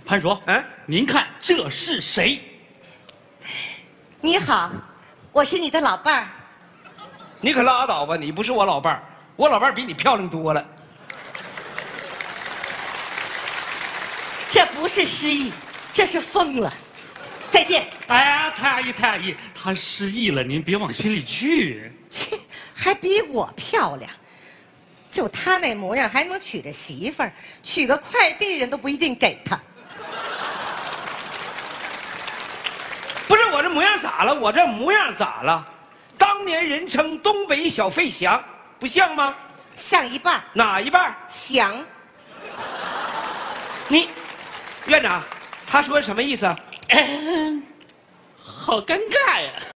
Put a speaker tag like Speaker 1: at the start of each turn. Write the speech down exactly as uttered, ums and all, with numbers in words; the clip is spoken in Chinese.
Speaker 1: 潘叔，
Speaker 2: 嗯，
Speaker 1: 您看这是谁？
Speaker 3: 你好，我是你的老伴儿。
Speaker 2: 你可拉倒吧，你不是我老伴儿，我老伴儿比你漂亮多了。
Speaker 3: 这不是失忆，这是疯了。再见。
Speaker 1: 哎呀，蔡阿姨，蔡阿姨，她失忆了，您别往心里去。
Speaker 3: 切，还比我漂亮。就她那模样，还能娶着媳妇儿，娶个快递人都不一定给她。
Speaker 2: 不是我这模样咋了？我这模样咋了？当年人称东北小费翔，不像吗？
Speaker 3: 像一半。
Speaker 2: 哪一半？
Speaker 3: 翔。
Speaker 2: 你，院长，他说什么意思？
Speaker 1: 哎，好尴尬呀。